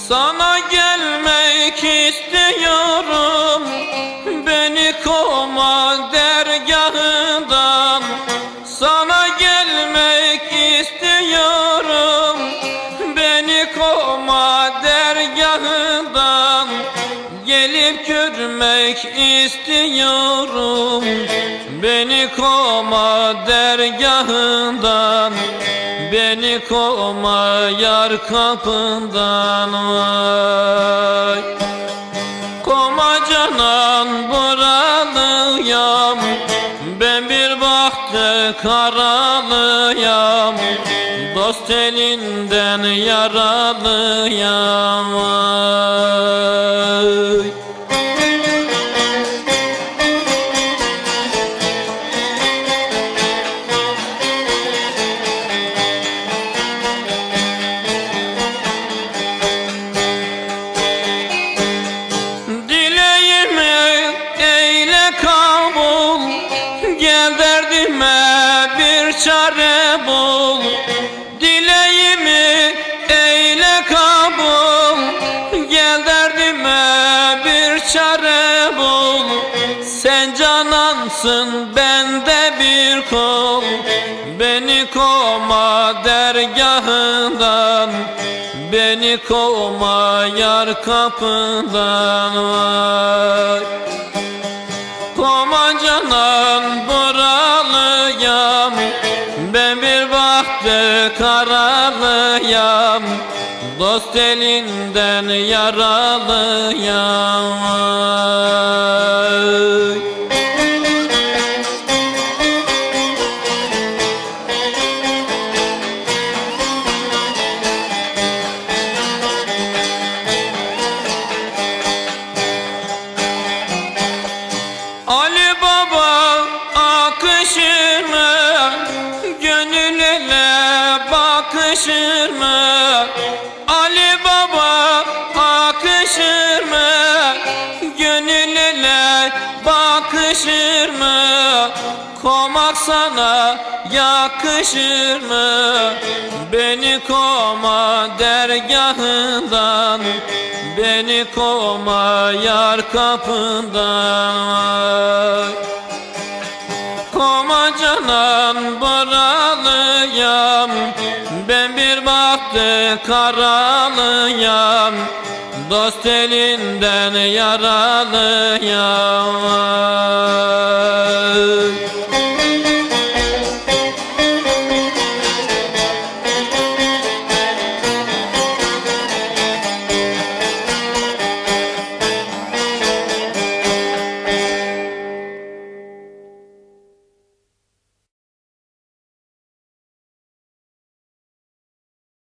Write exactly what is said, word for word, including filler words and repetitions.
Sana gelmek istiyorum, beni kovma dergahından. Sana gelmek istiyorum, beni kovma dergahından. Gelip görmek istiyorum, beni kovma dergahından. Beni kovma yar kapından, vay. Kovma canan buralıyam, ben bir bahtı karalıyam. Dost elinden yaralıyam, vay. Gel derdime bir çare bul, dileğimi eyle kabul. Gel derdime bir çare bul, sen canansın ben de bir kul. Beni kovma dergahından, beni kovma yar kapından, vay. Kovma canan buralıyam, ben bir bahtı karalıyam. Dost elinden yaralıyam, vay. Ali Baba akışır mı, gönül ele bakışır mı? Ali Baba akışır mı, gönül ele bakışır mı? Kovmak sana yakışır mı? Beni kovma dergahından, beni kovma yar kapından. Kovma canan buralıyam, ben bir bahtı karalıyam. Dost elinden yaralıyam.